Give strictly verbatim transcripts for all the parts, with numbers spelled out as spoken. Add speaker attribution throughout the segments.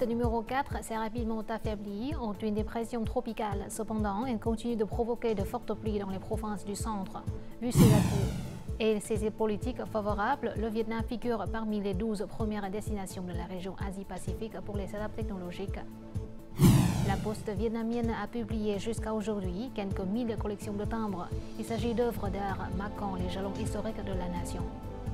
Speaker 1: tempête numéro quatre s'est rapidement affaiblie en une dépression tropicale. Cependant, elle continue de provoquer de fortes pluies dans les provinces du centre. Vu ses atouts et ses politiques favorables, le Vietnam figure parmi les douze premières destinations de la région Asie-Pacifique pour les startups technologiques. La Poste vietnamienne a publié jusqu'à aujourd'hui quelques mille collections de timbres. Il s'agit d'œuvres d'art marquant les jalons historiques de la nation.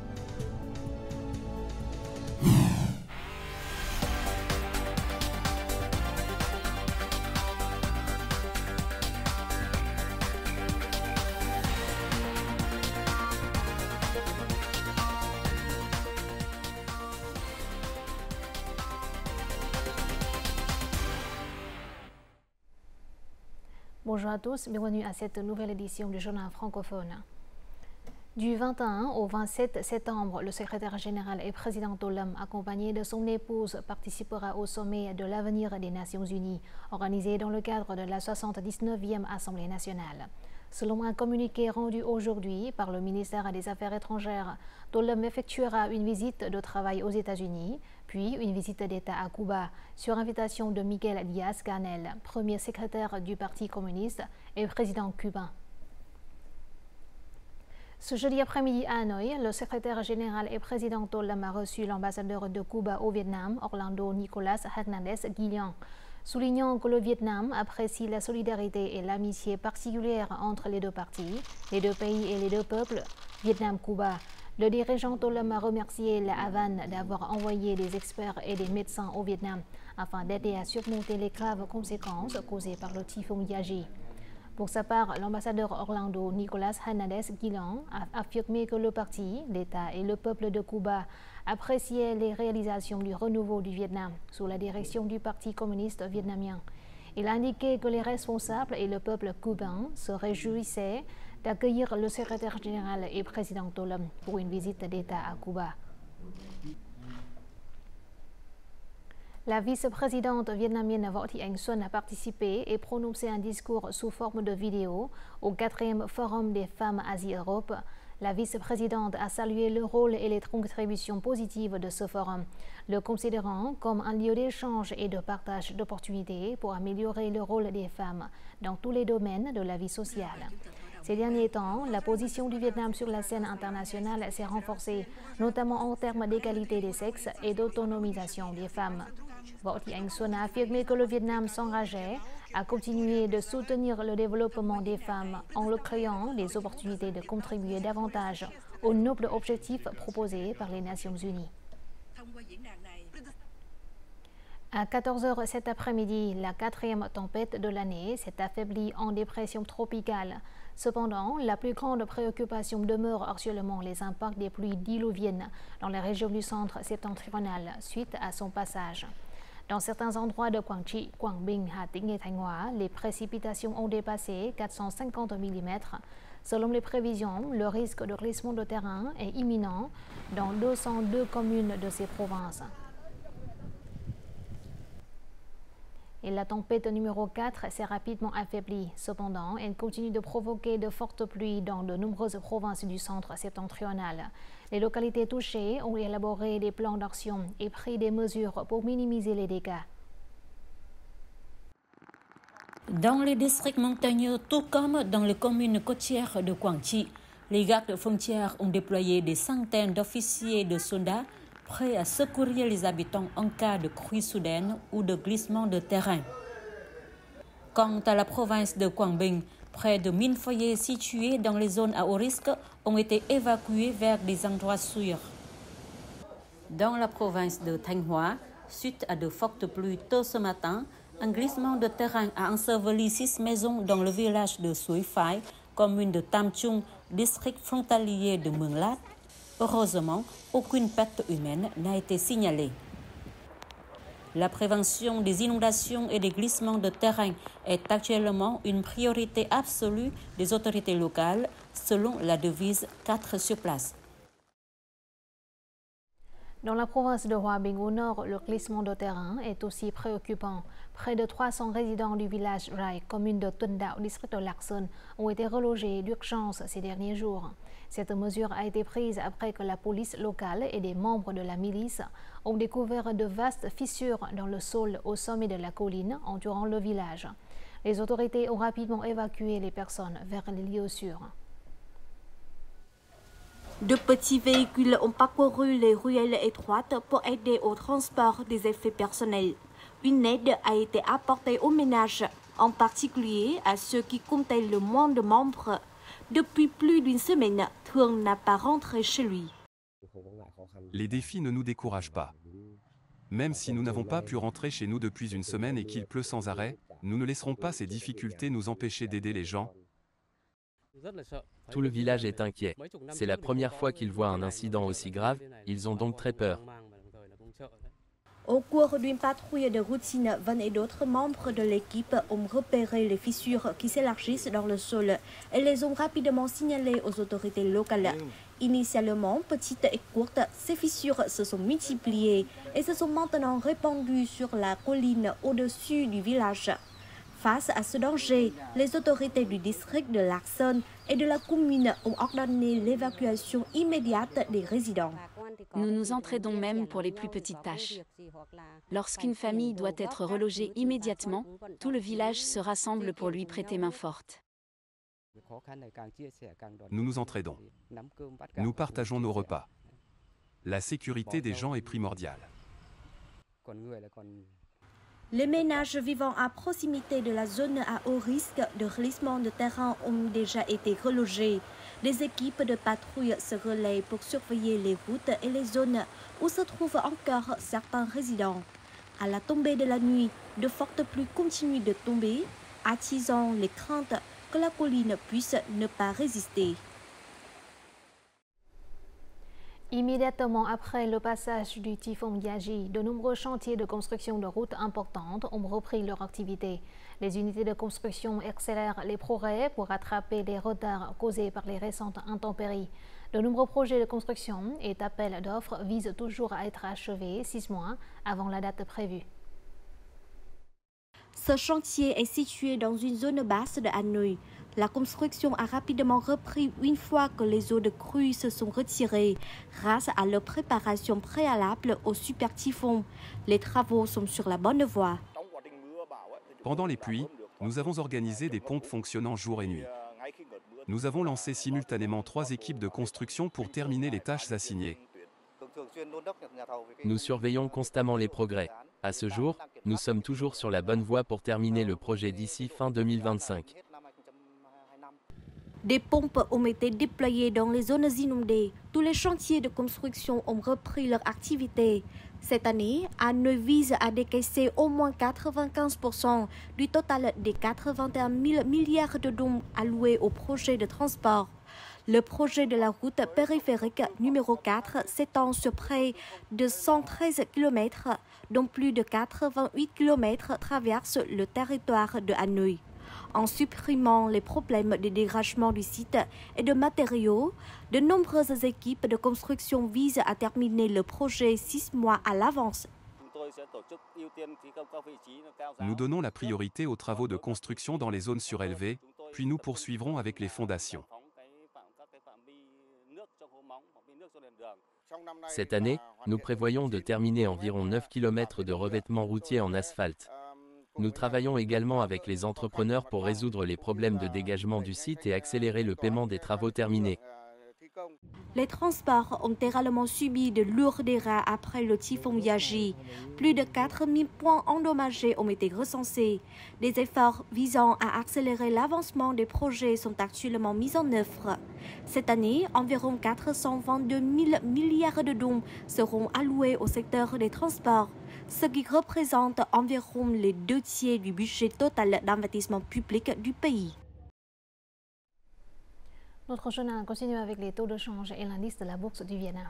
Speaker 1: Bonjour à tous, bienvenue à cette nouvelle édition du journal francophone. Du vingt et un au vingt-sept septembre, le secrétaire général et président Tô-Lâm, accompagné de son épouse, participera au sommet de l'avenir des Nations Unies, organisé dans le cadre de la soixante-dix-neuvième Assemblée nationale. Selon un communiqué rendu aujourd'hui par le ministère des Affaires étrangères, Tô-Lâm effectuera une visite de travail aux États-Unis, puis une visite d'État à Cuba, sur invitation de Miguel Díaz-Canel, premier secrétaire du Parti communiste et président cubain. Ce jeudi après-midi à Hanoï, le secrétaire général et président Tô-Lâm a reçu l'ambassadeur de Cuba au Vietnam, Orlando Nicolás Hernández Guillén. Soulignant que le Vietnam apprécie la solidarité et l'amitié particulière entre les deux parties, les deux pays et les deux peuples, Vietnam-Cuba, le dirigeant Tô-Lâm a remercié la Havane d'avoir envoyé des experts et des médecins au Vietnam afin d'aider à surmonter les graves conséquences causées par le typhon Yagi. Pour sa part, l'ambassadeur Orlando Nicolás Hernández Guillén a affirmé que le parti, l'État et le peuple de Cuba appréciaient les réalisations du renouveau du Vietnam sous la direction du Parti communiste vietnamien. Il a indiqué que les responsables et le peuple cubain se réjouissaient d'accueillir le secrétaire général et président Tô-Lâm pour une visite d'État à Cuba. La vice-présidente vietnamienne Võ Thị Ánh Xuân a participé et prononcé un discours sous forme de vidéo au quatrième Forum des femmes Asie-Europe. La vice-présidente a salué le rôle et les contributions positives de ce forum, le considérant comme un lieu d'échange et de partage d'opportunités pour améliorer le rôle des femmes dans tous les domaines de la vie sociale. Ces derniers temps, la position du Vietnam sur la scène internationale s'est renforcée, notamment en termes d'égalité des sexes et d'autonomisation des femmes. Võ Thị Ánh Xuân a affirmé que le Vietnam s'engageait à continuer de soutenir le développement des femmes en leur créant des opportunités de contribuer davantage aux nobles objectifs proposés par les Nations Unies. À quatorze heures cet après-midi, la quatrième tempête de l'année s'est affaiblie en dépression tropicale. Cependant, la plus grande préoccupation demeure actuellement les impacts des pluies diluviennes dans les régions du centre septentrional suite à son passage. Dans certains endroits de Quảng Trị, Quảng Bình, Hà Tĩnh et Thanh Hóa, les précipitations ont dépassé quatre cent cinquante millimètres. Selon les prévisions, le risque de glissement de terrain est imminent dans deux cent deux communes de ces provinces. Et la tempête numéro quatre s'est rapidement affaiblie. Cependant, elle continue de provoquer de fortes pluies dans de nombreuses provinces du centre septentrional. Les localités touchées ont élaboré des plans d'action et pris des mesures pour minimiser les dégâts.
Speaker 2: Dans les districts montagneux, tout comme dans les communes côtières de Quảng Trị, les gardes frontières ont déployé des centaines d'officiers de soldats prêts à secourir les habitants en cas de crue soudaine ou de glissement de terrain. Quant à la province de Quảng Bình, près de mille foyers situés dans les zones à haut risque ont été évacués vers des endroits sûrs. Dans la province de Thanh Hóa, suite à de fortes pluies tôt ce matin, un glissement de terrain a enseveli six maisons dans le village de Suối Phái, commune de Tam Trung, district frontalier de Mường Lát. Heureusement, aucune perte humaine n'a été signalée. La prévention des inondations et des glissements de terrain est actuellement une priorité absolue des autorités locales, selon la devise quatre sur place.
Speaker 1: Dans la province de Hoa Binh au nord, le glissement de terrain est aussi préoccupant. Près de trois cents résidents du village Rai, commune de Tuần Đạo, district de Lạc Sơn, ont été relogés d'urgence ces derniers jours. Cette mesure a été prise après que la police locale et des membres de la milice ont découvert de vastes fissures dans le sol au sommet de la colline entourant le village. Les autorités ont rapidement évacué les personnes vers les lieux sûrs.
Speaker 3: De petits véhicules ont parcouru les ruelles étroites pour aider au transport des effets personnels. Une aide a été apportée aux ménages, en particulier à ceux qui comptaient le moins de membres. Depuis plus d'une semaine, Thương n'a pas rentré chez lui.
Speaker 4: Les défis ne nous découragent pas. Même si nous n'avons pas pu rentrer chez nous depuis une semaine et qu'il pleut sans arrêt, nous ne laisserons pas ces difficultés nous empêcher d'aider les gens.
Speaker 5: Tout le village est inquiet. C'est la première fois qu'ils voient un incident aussi grave, ils ont donc très peur.
Speaker 3: Au cours d'une patrouille de routine, Van et d'autres membres de l'équipe ont repéré les fissures qui s'élargissent dans le sol et les ont rapidement signalées aux autorités locales. Initialement petites et courtes, ces fissures se sont multipliées et se sont maintenant répandues sur la colline au-dessus du village. Face à ce danger, les autorités du district de Lạc Sơn et de la commune ont ordonné l'évacuation immédiate des résidents.
Speaker 6: Nous nous entraidons même pour les plus petites tâches. Lorsqu'une famille doit être relogée immédiatement, tout le village se rassemble pour lui prêter main forte.
Speaker 4: Nous nous entraidons. Nous partageons nos repas. La sécurité des gens est primordiale.
Speaker 3: Les ménages vivant à proximité de la zone à haut risque de glissement de terrain ont déjà été relogés. Les équipes de patrouille se relaient pour surveiller les routes et les zones où se trouvent encore certains résidents. À la tombée de la nuit, de fortes pluies continuent de tomber, attisant les craintes que la colline puisse ne pas résister.
Speaker 1: Immédiatement après le passage du typhon Yagi, de nombreux chantiers de construction de routes importantes ont repris leur activité. Les unités de construction accélèrent les progrès pour rattraper les retards causés par les récentes intempéries. De nombreux projets de construction et appels d'offres visent toujours à être achevés six mois avant la date prévue.
Speaker 3: Ce chantier est situé dans une zone basse de Hanoï. La construction a rapidement repris une fois que les eaux de crue se sont retirées grâce à leur préparation préalable au super typhon. Les travaux sont sur la bonne voie.
Speaker 4: Pendant les pluies, nous avons organisé des pompes fonctionnant jour et nuit. Nous avons lancé simultanément trois équipes de construction pour terminer les tâches assignées.
Speaker 5: Nous surveillons constamment les progrès. À ce jour, nous sommes toujours sur la bonne voie pour terminer le projet d'ici fin deux mille vingt-cinq.
Speaker 3: Des pompes ont été déployées dans les zones inondées. Tous les chantiers de construction ont repris leur activité. Cette année, Hanoï vise à décaisser au moins quatre-vingt-quinze pour cent du total des quatre-vingt-un mille milliards de dons alloués au projet de transport. Le projet de la route périphérique numéro quatre s'étend sur près de cent treize kilomètres, dont plus de quatre-vingt-huit kilomètres traversent le territoire de Hanoï. En supprimant les problèmes de dégagement du site et de matériaux, de nombreuses équipes de construction visent à terminer le projet six mois à l'avance.
Speaker 4: Nous donnons la priorité aux travaux de construction dans les zones surélevées, puis nous poursuivrons avec les fondations.
Speaker 5: Cette année, nous prévoyons de terminer environ neuf kilomètres de revêtement routier en asphalte. Nous travaillons également avec les entrepreneurs pour résoudre les problèmes de dégagement du site et accélérer le paiement des travaux terminés.
Speaker 3: Les transports ont également subi de lourds dégâts après le typhon Yagi. Plus de quatre mille points endommagés ont été recensés. Des efforts visant à accélérer l'avancement des projets sont actuellement mis en œuvre. Cette année, environ quatre cent vingt-deux mille milliards de dons seront alloués au secteur des transports, ce qui représente environ les deux tiers du budget total d'investissement public du pays.
Speaker 1: Notre journal continue avec les taux de change et l'indice de la bourse du Vietnam.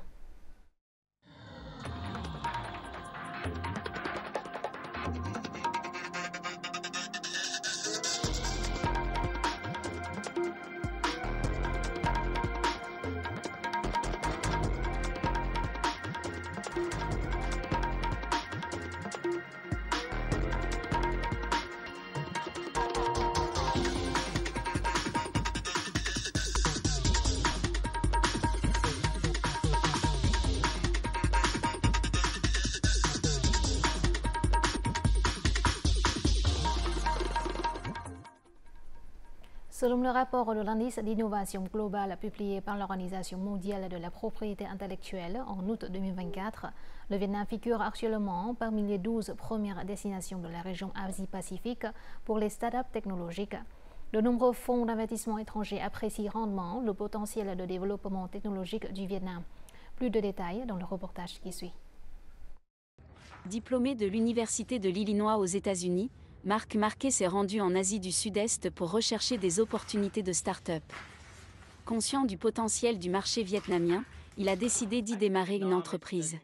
Speaker 1: Selon le rapport de l'indice d'innovation globale publié par l'Organisation mondiale de la propriété intellectuelle en août deux mille vingt-quatre, le Vietnam figure actuellement parmi les douze premières destinations de la région Asie-Pacifique pour les startups technologiques. De nombreux fonds d'investissement étrangers apprécient rendement le potentiel de développement technologique du Vietnam. Plus de détails dans le reportage qui suit.
Speaker 6: Diplômé de l'Université de l'Illinois aux États-Unis, Marc Marquet s'est rendu en Asie du Sud-Est pour rechercher des opportunités de start-up. Conscient du potentiel du marché vietnamien, il a décidé d'y démarrer une entreprise.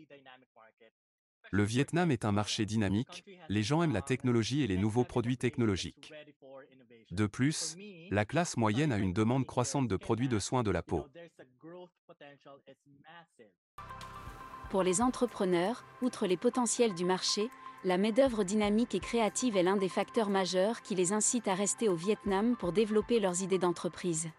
Speaker 4: Le Vietnam est un marché dynamique, les gens aiment la technologie et les nouveaux produits technologiques. De plus, la classe moyenne a une demande croissante de produits de soins de la peau.
Speaker 6: Pour les entrepreneurs, outre les potentiels du marché, la main-d'œuvre dynamique et créative est l'un des facteurs majeurs qui les incitent à rester au Vietnam pour développer leurs idées d'entreprise.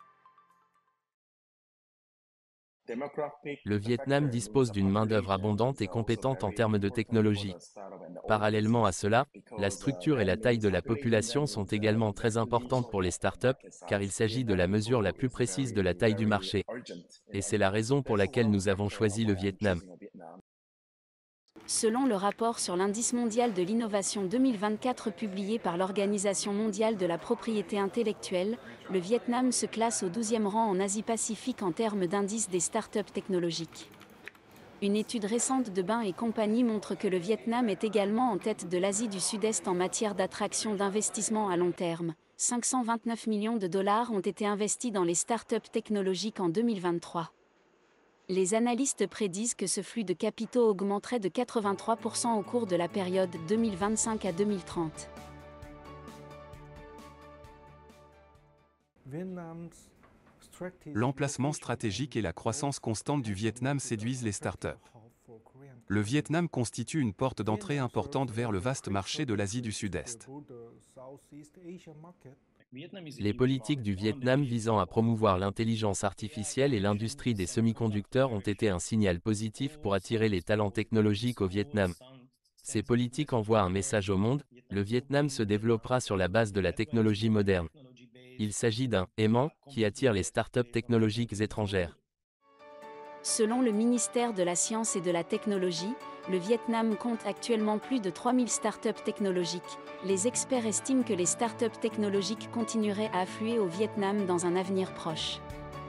Speaker 5: Le Vietnam dispose d'une main-d'œuvre abondante et compétente en termes de technologie. Parallèlement à cela, la structure et la taille de la population sont également très importantes pour les startups, car il s'agit de la mesure la plus précise de la taille du marché. Et c'est la raison pour laquelle nous avons choisi le Vietnam.
Speaker 6: Selon le rapport sur l'indice mondial de l'innovation deux mille vingt-quatre publié par l'Organisation mondiale de la propriété intellectuelle, le Vietnam se classe au douzième rang en Asie-Pacifique en termes d'indice des startups technologiques. Une étude récente de Bain et compagnie montre que le Vietnam est également en tête de l'Asie du Sud-Est en matière d'attraction d'investissements à long terme. cinq cent vingt-neuf millions de dollars ont été investis dans les startups technologiques en deux mille vingt-trois. Les analystes prédisent que ce flux de capitaux augmenterait de quatre-vingt-trois pour cent au cours de la période deux mille vingt-cinq à deux mille trente.
Speaker 4: L'emplacement stratégique et la croissance constante du Vietnam séduisent les startups. Le Vietnam constitue une porte d'entrée importante vers le vaste marché de l'Asie du Sud-Est.
Speaker 5: Les politiques du Vietnam visant à promouvoir l'intelligence artificielle et l'industrie des semi-conducteurs ont été un signal positif pour attirer les talents technologiques au Vietnam. Ces politiques envoient un message au monde, le Vietnam se développera sur la base de la technologie moderne. Il s'agit d'un « aimant » qui attire les startups technologiques étrangères.
Speaker 6: Selon le ministère de la Science et de la Technologie, le Vietnam compte actuellement plus de trois mille startups technologiques. Les experts estiment que les startups technologiques continueraient à affluer au Vietnam dans un avenir proche.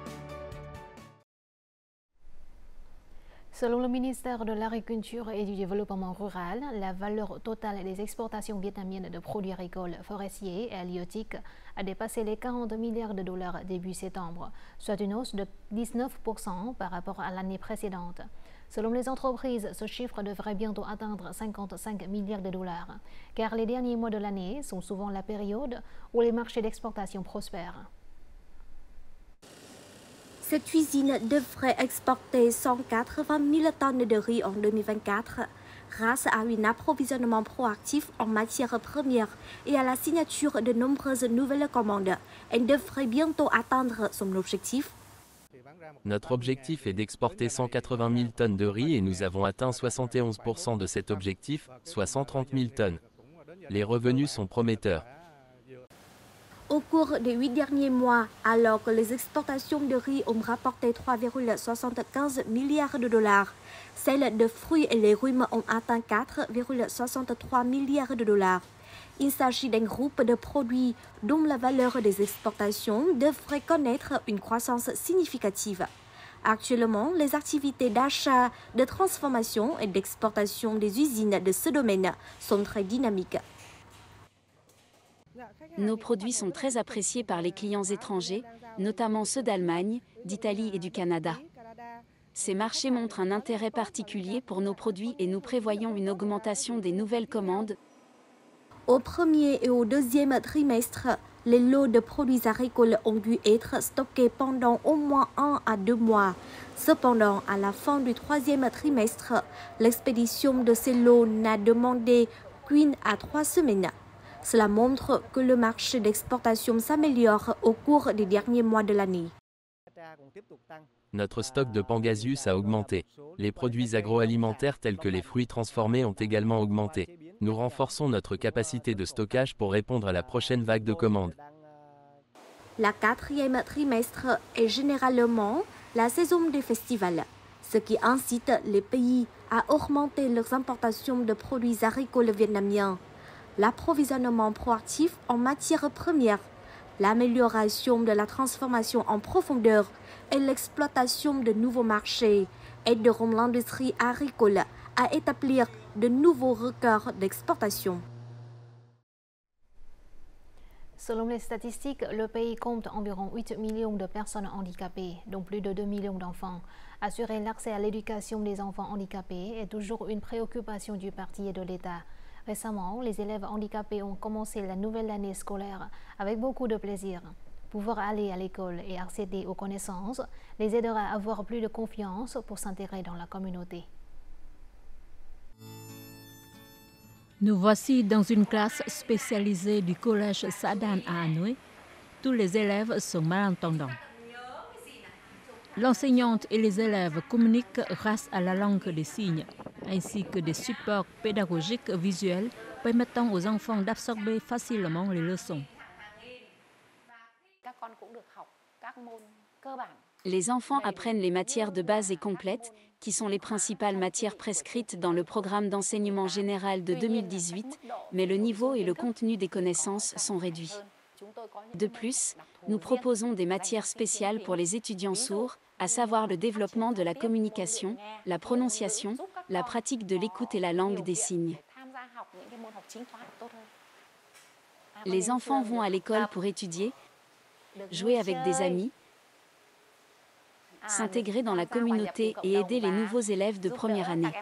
Speaker 1: Selon le ministère de l'Agriculture et du Développement rural, la valeur totale des exportations vietnamiennes de produits agricoles, forestiers et halieutiques a dépassé les quarante milliards de dollars début septembre, soit une hausse de dix-neuf pour cent par rapport à l'année précédente. Selon les entreprises, ce chiffre devrait bientôt atteindre cinquante-cinq milliards de dollars, car les derniers mois de l'année sont souvent la période où les marchés d'exportation prospèrent.
Speaker 3: Cette usine devrait exporter cent quatre-vingt mille tonnes de riz en deux mille vingt-quatre grâce à un approvisionnement proactif en matières premières et à la signature de nombreuses nouvelles commandes. Elle devrait bientôt atteindre son objectif.
Speaker 5: Notre objectif est d'exporter cent quatre-vingt mille tonnes de riz et nous avons atteint soixante et onze pour cent de cet objectif, soit cent trente mille tonnes. Les revenus sont prometteurs.
Speaker 3: Au cours des huit derniers mois, alors que les exportations de riz ont rapporté trois virgule soixante-quinze milliards de dollars, celles de fruits et légumes ont atteint quatre virgule soixante-trois milliards de dollars. Il s'agit d'un groupe de produits dont la valeur des exportations devrait connaître une croissance significative. Actuellement, les activités d'achat, de transformation et d'exportation des usines de ce domaine sont très dynamiques.
Speaker 6: Nos produits sont très appréciés par les clients étrangers, notamment ceux d'Allemagne, d'Italie et du Canada. Ces marchés montrent un intérêt particulier pour nos produits et nous prévoyons une augmentation des nouvelles commandes.
Speaker 3: Au premier et au deuxième trimestre, les lots de produits agricoles ont dû être stockés pendant au moins un à deux mois. Cependant, à la fin du troisième trimestre, l'expédition de ces lots n'a demandé qu'une à trois semaines. Cela montre que le marché d'exportation s'améliore au cours des derniers mois de l'année.
Speaker 5: Notre stock de Pangasius a augmenté. Les produits agroalimentaires tels que les fruits transformés ont également augmenté. Nous renforçons notre capacité de stockage pour répondre à la prochaine vague de commandes.
Speaker 3: La quatrième trimestre est généralement la saison des festivals, ce qui incite les pays à augmenter leurs importations de produits agricoles vietnamiens. L'approvisionnement proactif en matières premières, l'amélioration de la transformation en profondeur et l'exploitation de nouveaux marchés aideront l'industrie agricole à établir de nouveaux records d'exportation.
Speaker 1: Selon les statistiques, le pays compte environ huit millions de personnes handicapées, dont plus de deux millions d'enfants. Assurer l'accès à l'éducation des enfants handicapés est toujours une préoccupation du parti et de l'État. Récemment, les élèves handicapés ont commencé la nouvelle année scolaire avec beaucoup de plaisir. Pouvoir aller à l'école et accéder aux connaissances les aidera à avoir plus de confiance pour s'intégrer dans la communauté.
Speaker 2: Nous voici dans une classe spécialisée du collège Sadan à Hanoï. Tous les élèves sont malentendants. L'enseignante et les élèves communiquent grâce à la langue des signes, ainsi que des supports pédagogiques visuels permettant aux enfants d'absorber facilement les leçons.
Speaker 6: Les enfants apprennent les matières de base et complètes, qui sont les principales matières prescrites dans le programme d'enseignement général de deux mille dix-huit, mais le niveau et le contenu des connaissances sont réduits. De plus, nous proposons des matières spéciales pour les étudiants sourds, à savoir le développement de la communication, la prononciation, la pratique de l'écoute et la langue des signes. Les enfants vont à l'école pour étudier, jouer avec des amis, s'intégrer dans la communauté et aider les nouveaux élèves de première année.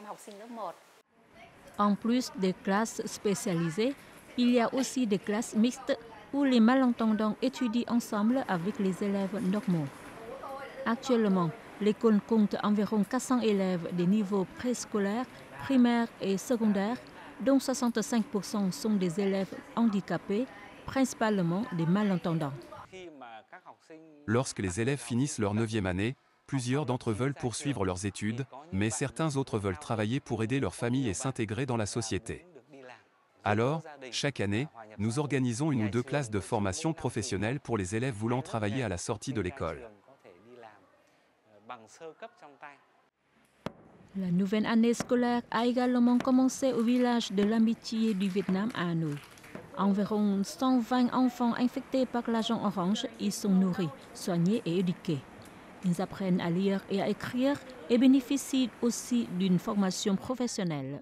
Speaker 2: En plus des classes spécialisées, il y a aussi des classes mixtes où les malentendants étudient ensemble avec les élèves normaux. Actuellement, l'école compte environ quatre cents élèves des niveaux préscolaires, primaires et secondaires, dont soixante-cinq pour cent sont des élèves handicapés, principalement des malentendants.
Speaker 4: Lorsque les élèves finissent leur neuvième année, plusieurs d'entre eux veulent poursuivre leurs études, mais certains autres veulent travailler pour aider leur famille et s'intégrer dans la société. Alors, chaque année, nous organisons une ou deux classes de formation professionnelle pour les élèves voulant travailler à la sortie de l'école.
Speaker 2: La nouvelle année scolaire a également commencé au village de l'amitié du Vietnam à Hanoï. Environ cent vingt enfants infectés par l'agent orange y sont nourris, soignés et éduqués. Ils apprennent à lire et à écrire et bénéficient aussi d'une formation professionnelle.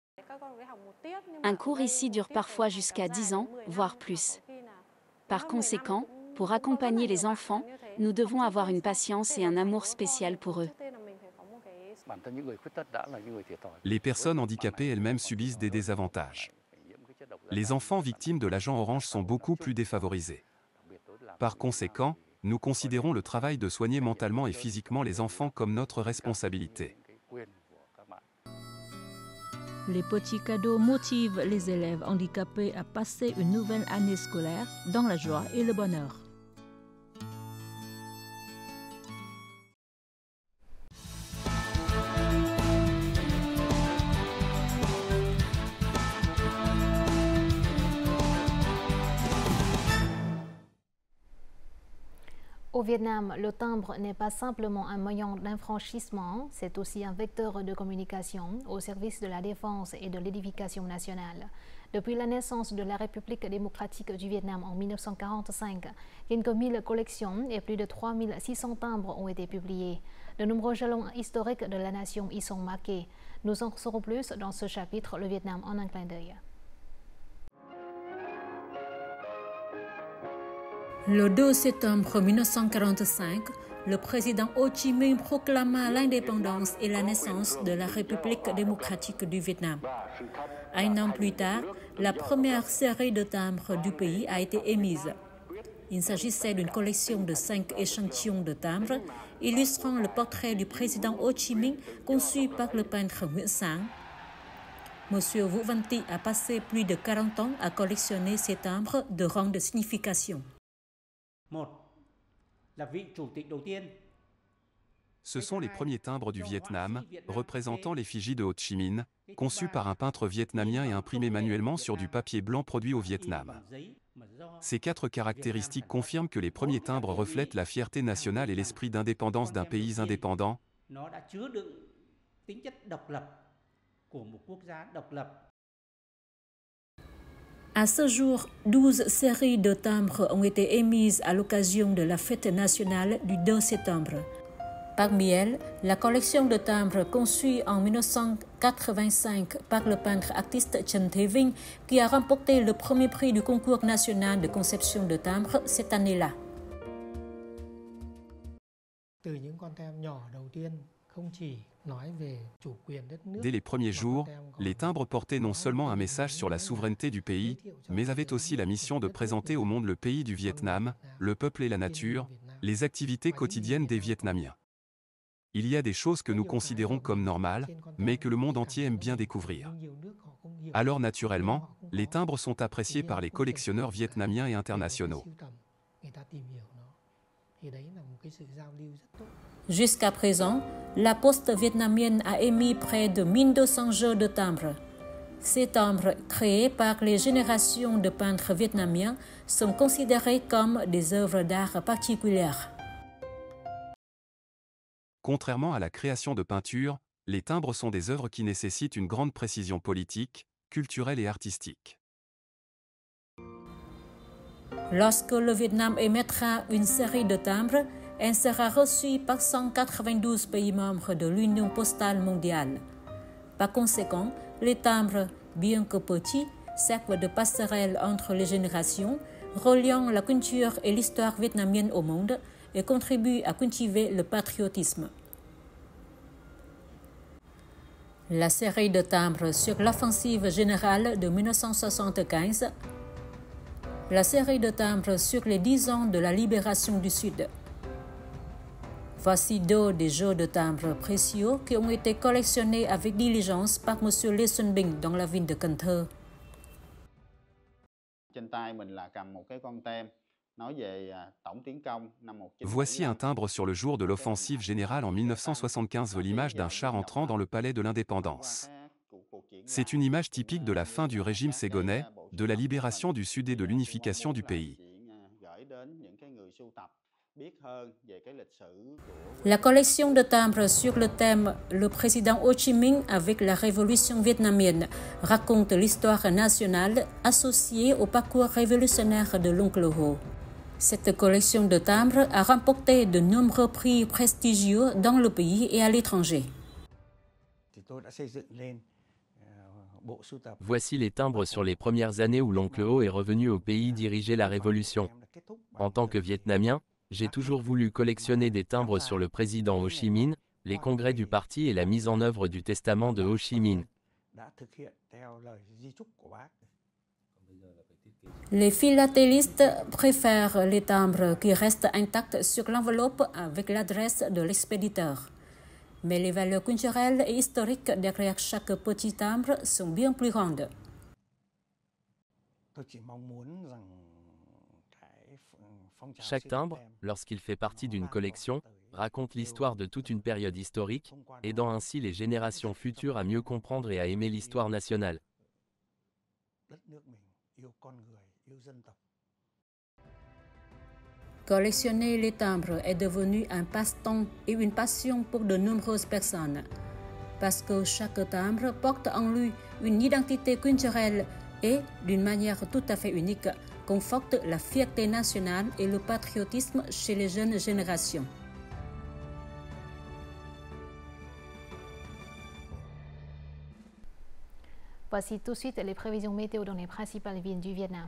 Speaker 6: Un cours ici dure parfois jusqu'à dix ans, voire plus. Par conséquent, pour accompagner les enfants, nous devons avoir une patience et un amour spécial pour eux.
Speaker 4: Les personnes handicapées elles-mêmes subissent des désavantages. Les enfants victimes de l'agent orange sont beaucoup plus défavorisés. Par conséquent, nous considérons le travail de soigner mentalement et physiquement les enfants comme notre responsabilité.
Speaker 2: Les petits cadeaux motivent les élèves handicapés à passer une nouvelle année scolaire dans la joie et le bonheur.
Speaker 1: Au Vietnam, le timbre n'est pas simplement un moyen d'infranchissement, c'est aussi un vecteur de communication au service de la défense et de l'édification nationale. Depuis la naissance de la République démocratique du Vietnam en mille neuf cent quarante-cinq, quelques mille collections et plus de trois mille six cents timbres ont été publiés. De nombreux jalons historiques de la nation y sont marqués. Nous en saurons plus dans ce chapitre, le Vietnam en un clin d'œil.
Speaker 2: Le deux septembre mille neuf cent quarante-cinq, le président Ho Chi Minh proclama l'indépendance et la naissance de la République démocratique du Vietnam. Un an plus tard, la première série de timbres du pays a été émise. Il s'agissait d'une collection de cinq échantillons de timbres illustrant le portrait du président Ho Chi Minh conçu par le peintre Nguyễn Sáng. M. Vũ Văn Tị a passé plus de quarante ans à collectionner ces timbres de grande signification.
Speaker 4: Ce sont les premiers timbres du Vietnam, représentant l'effigie de Ho Chi Minh, conçus par un peintre vietnamien et imprimés manuellement sur du papier blanc produit au Vietnam. Ces quatre caractéristiques confirment que les premiers timbres reflètent la fierté nationale et l'esprit d'indépendance d'un pays indépendant.
Speaker 2: À ce jour, douze séries de timbres ont été émises à l'occasion de la fête nationale du deux septembre. Parmi elles, la collection de timbres conçue en mille neuf cent quatre-vingt-cinq par le peintre artiste Trần Thế Vinh, qui a remporté le premier prix du concours national de conception de timbres cette année-là.
Speaker 4: Dès les premiers jours, les timbres portaient non seulement un message sur la souveraineté du pays, mais avaient aussi la mission de présenter au monde le pays du Vietnam, le peuple et la nature, les activités quotidiennes des Vietnamiens. Il y a des choses que nous considérons comme normales, mais que le monde entier aime bien découvrir. Alors naturellement, les timbres sont appréciés par les collectionneurs vietnamiens et internationaux.
Speaker 2: Jusqu'à présent, la poste vietnamienne a émis près de mille deux cents jeux de timbres. Ces timbres, créés par les générations de peintres vietnamiens, sont considérés comme des œuvres d'art particulières.
Speaker 4: Contrairement à la création de peinture, les timbres sont des œuvres qui nécessitent une grande précision politique, culturelle et artistique.
Speaker 2: Lorsque le Vietnam émettra une série de timbres, elle sera reçue par cent quatre-vingt-douze pays membres de l'Union postale mondiale. Par conséquent, les timbres, bien que petits, servent de passerelle entre les générations, reliant la culture et l'histoire vietnamienne au monde, et contribue à cultiver le patriotisme. La série de timbres sur l'offensive générale de mille neuf cent soixante-quinze, la série de timbres sur les dix ans de la libération du Sud. Voici deux des jeux de timbres précieux qui ont été collectionnés avec diligence par M. Lê Xuân Bình dans la ville de Cần Thơ.
Speaker 4: Voici un timbre sur le jour de l'offensive générale en mille neuf cent soixante-quinze, l'image d'un char entrant dans le palais de l'indépendance. C'est une image typique de la fin du régime ségonais, de la libération du Sud et de l'unification du pays.
Speaker 2: La collection de timbres sur le thème « Le président Ho Chi Minh avec la révolution vietnamienne » raconte l'histoire nationale associée au parcours révolutionnaire de l'oncle Ho. Cette collection de timbres a remporté de nombreux prix prestigieux dans le pays et à l'étranger.
Speaker 5: Voici les timbres sur les premières années où l'oncle Ho est revenu au pays diriger la révolution. En tant que Vietnamien, j'ai toujours voulu collectionner des timbres sur le président Ho Chi Minh, les congrès du parti et la mise en œuvre du testament de Ho Chi Minh.
Speaker 2: Les philatélistes préfèrent les timbres qui restent intacts sur l'enveloppe avec l'adresse de l'expéditeur. Mais les valeurs culturelles et historiques derrière chaque petit timbre sont bien plus grandes.
Speaker 5: Chaque timbre, lorsqu'il fait partie d'une collection, raconte l'histoire de toute une période historique, aidant ainsi les générations futures à mieux comprendre et à aimer l'histoire nationale.
Speaker 2: Collectionner les timbres est devenu un passe-temps et une passion pour de nombreuses personnes. Parce que chaque timbre porte en lui une identité culturelle et, d'une manière tout à fait unique, conforte la fierté nationale et le patriotisme chez les jeunes générations.
Speaker 1: Voici tout de suite les prévisions météo dans les principales villes du Vietnam.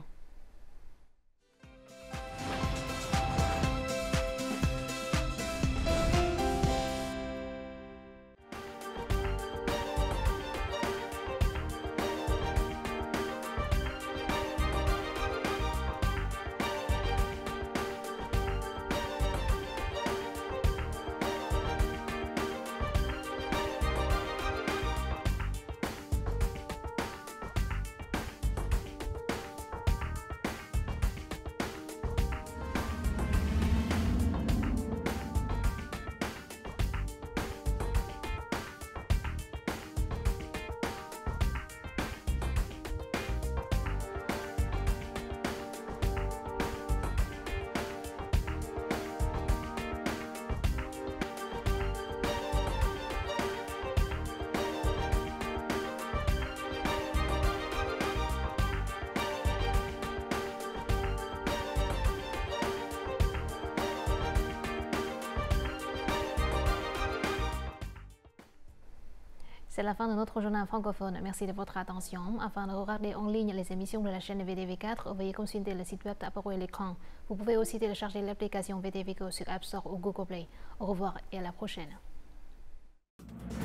Speaker 1: C'est la fin de notre journal francophone. Merci de votre attention. Afin de regarder en ligne les émissions de la chaîne V T V quatre, veuillez consulter le site web apparu à l'écran. Vous pouvez aussi télécharger l'application V T V Go sur App Store ou Google Play. Au revoir et à la prochaine.